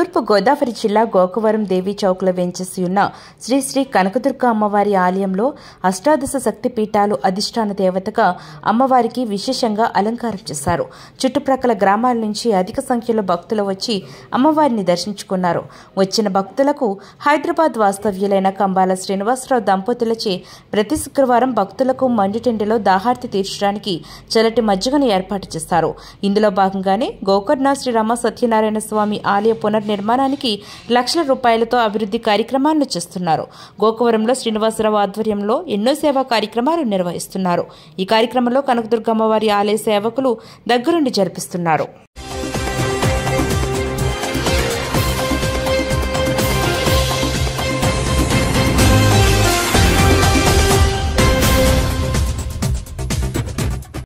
తూర్పు గోదావరి జిల్లా గోకవరం దేవి చౌక్లో వెంచేసి ఉన్న శ్రీ శ్రీ కనకదుర్గ అమ్మవారి ఆలయంలో అష్టాదశ శక్తి పీఠాలు అధిష్టాన దేవతగా అమ్మవారికి విశేషంగా అలంకారం చేశారు. చుట్టుప్రక్కల గ్రామాల నుంచి అధిక సంఖ్యలో భక్తులు వచ్చి అమ్మవారిని దర్శించుకున్నారు. వచ్చిన భక్తులకు హైదరాబాద్ వాస్తవ్యులైన కంబాల శ్రీనివాసరావు దంపతులచే ప్రతి శుక్రవారం భక్తులకు మండుటెండలో దాహార్తి తీర్చడానికి చల్లటి మజ్జిగను ఏర్పాటు చేశారు. ఇందులో భాగంగానే గోకర్ణ శ్రీ రామ సత్యనారాయణ స్వామి ఆలయ పునర్నిర్మాణానికి లక్షల రూపాయలతో అభివృద్ధి కార్యక్రమాలను చేస్తున్నారు. గోకవరంలో శ్రీనివాసరావు ఆధ్వర్యంలో ఎన్నో సేవా కార్యక్రమాలు నిర్వహిస్తున్నారు. ఈ కార్యక్రమంలో కనకదుర్గ అమ్మవారి ఆలయ సేవకులు దగ్గరుండి జరిపిస్తున్నారు.